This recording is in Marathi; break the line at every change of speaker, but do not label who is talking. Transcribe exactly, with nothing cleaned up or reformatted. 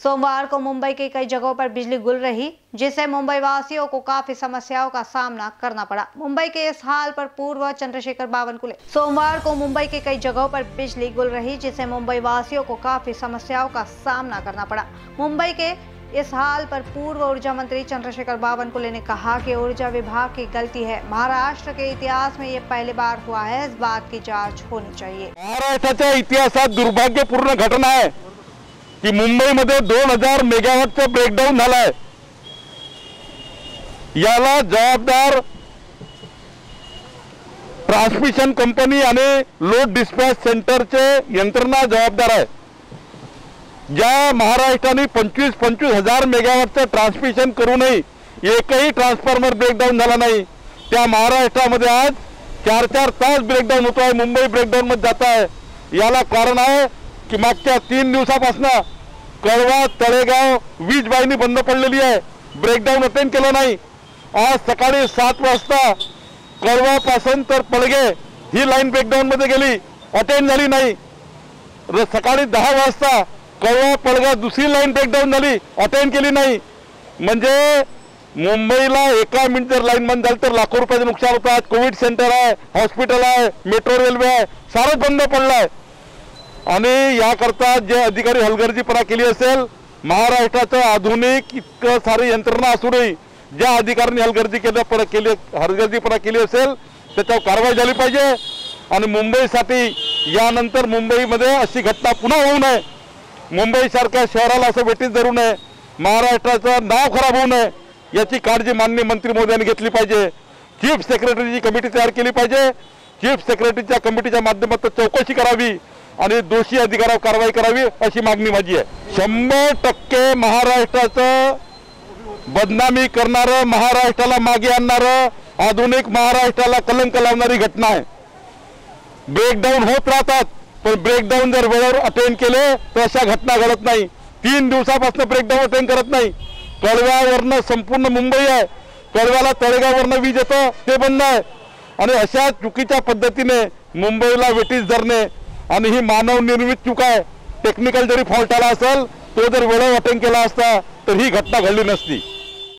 सोमवार को मुंबई के कई जगहों पर बिजली गुल रही, जिससे मुंबई वासियों को काफी समस्याओं का सामना करना पड़ा। मुंबई के इस हाल पर पूर्व चंद्रशेखर बावनकुले सोमवार को मुंबई के कई जगहों पर बिजली गुल रही, जिससे मुंबई वासियों को काफी समस्याओं का सामना करना पड़ा। मुंबई के इस हाल पर पूर्व ऊर्जा मंत्री चंद्रशेखर बावनकुले ने कहा कि ऊर्जा विभाग की गलती है। महाराष्ट्र के इतिहास में ये पहली बार हुआ है, इस बात की जांच होनी चाहिए।
महाराष्ट्राच्या इतिहासात दुर्भाग्यपूर्ण घटना आहे की मुंबईमध्ये दोन हजार मेगावॉटचा ब्रेकडाऊन झालाय। याला जबाबदार ट्रान्समिशन कंपनी आणि लोड डिस्पॅच सेंटरचे यंत्रणा जबाबदार आहे। ज्या महाराष्ट्राने पंचवीस पंचवीस हजार मेगावॉटचं ट्रान्समिशन करूनही एकही ट्रान्सफॉर्मर ब्रेकडाऊन झाला नाही, त्या महाराष्ट्रामध्ये आज चार चार तास ब्रेकडाऊन होतो आहे, मुंबई ब्रेकडाऊन मध्ये जात आहे। याला कारण आहे की मागच्या तीन दिवसापासून कळवा तळेगाव वीज वाहिनी बंद पडलेली आहे, ब्रेकडाऊन अटेंड केलं नाही। आज सकाळी सात वाजता कळवापासून तर पळगे ही लाईन ब्रेकडाऊन मध्ये गेली, अटेंड झाली नाही। सकाळी दहा वाजता कळवा पळगा दुसरी लाईन ब्रेकडाऊन झाली, अटेंड केली नाही। म्हणजे मुंबईला एका मिनिट जर लाईन बंद झाली तर लाखो रुपयाचे नुकसान होतात। कोविड सेंटर आहे, हॉस्पिटल आहे, मेट्रो रेल्वे आहे, सारं बंद पडलंय। आणि याकरता जे अधिकारी हलगर्जीपणा केली असेल, महाराष्ट्राचं आधुनिक इतकं सारी यंत्रणा असूनही ज्या अधिकाऱ्यांनी हलगर्जी केलं केली हलगर्जीपणा केली असेल त्याच्यावर कारवाई झाली पाहिजे। आणि मुंबईसाठी यानंतर मुंबईमध्ये अशी घटना पुन्हा होऊ नये, मुंबई सारख्या शहराला असं वेठीस धरू नये, महाराष्ट्राचं नाव खराब होऊ नये याची काळजी माननीय मंत्री महोदयांनी घेतली पाहिजे। चीफ सेक्रेटरीची कमिटी तयार केली पाहिजे, चीफ सेक्रेटरीच्या कमिटीच्या माध्यमातून चौकशी करावी आणि दोषी अधिकाऱ्यावर कारवाई करावी अशी मागणी माझी आहे। शंभर टक्के महाराष्ट्राचं बदनामी करणारं, महाराष्ट्राला मागे आणणारं, आधुनिक महाराष्ट्राला कलंक लावणारी घटना आहे। ब्रेकडाऊन होत राहतात, पण ब्रेकडाऊन जर वेळेवर अटेंड केले तर अशा घटना घडत नाही। तीन दिवसापासून ब्रेकडाऊन अटेंड करत नाही। कळव्यावरनं संपूर्ण मुंबई आहे, कळव्याला तळेगाववरनं वीज येतं ते बंद आहे। आणि अशा चुकीच्या पद्धतीने मुंबईला वेठीस धरणे आणि ही मानव निर्मित चूक आहे। टेक्निकल जरी फॉल्ट आला असेल तो जर वेळेवर अटेंड केला असता तर ही घटना घडली नसती।